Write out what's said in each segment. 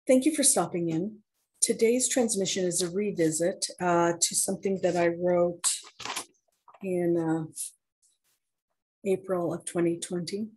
Thank you for stopping in. Today's transmission is a revisit to something that I wrote in April of 2020.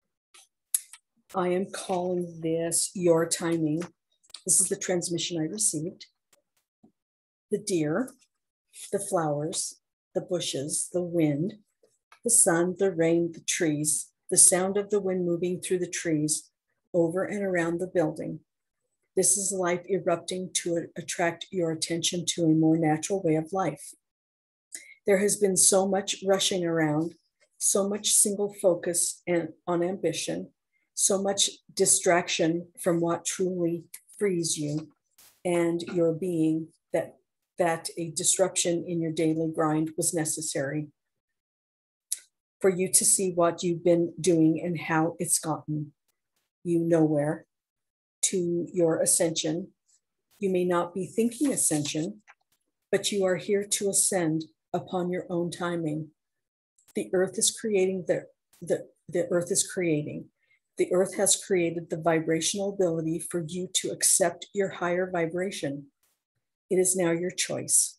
I am calling this Your Timing. This is the transmission I received. The deer, the flowers, the bushes, the wind, the sun, the rain, the trees, the sound of the wind moving through the trees over and around the building. This is life erupting to attract your attention to a more natural way of life. There has been so much rushing around, so much single focus on ambition, so much distraction from what truly frees you and your being that a disruption in your daily grind was necessary for you to see what you've been doing and how it's gotten you nowhere to your ascension. You may not be thinking ascension, but you are here to ascend upon your own timing. The earth is creating the earth is creating. The earth has created the vibrational ability for you to accept your higher vibration. It is now your choice.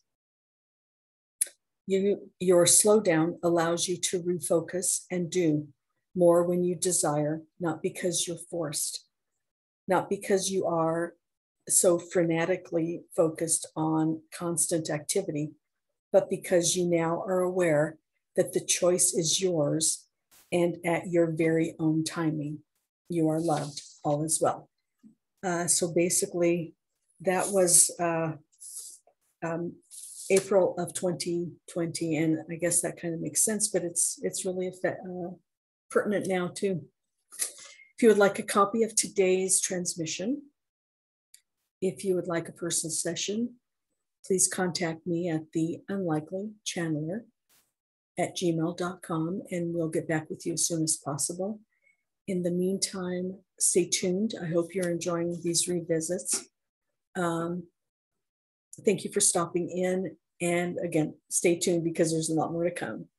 Your slowdown allows you to refocus and do more when you desire, not because you're forced, not because you are so frenetically focused on constant activity, but because you now are aware that the choice is yours and at your very own timing. You are loved, all is well. So basically, that was April of 2020, and I guess that kind of makes sense, but it's really pertinent now too. If you would like a copy of today's transmission, if you would like a personal session, please contact me at theunlikelychanneler@gmail.com, and we'll get back with you as soon as possible. In the meantime, stay tuned. I hope you're enjoying these revisits. Thank you for stopping in. And again, stay tuned because there's a lot more to come.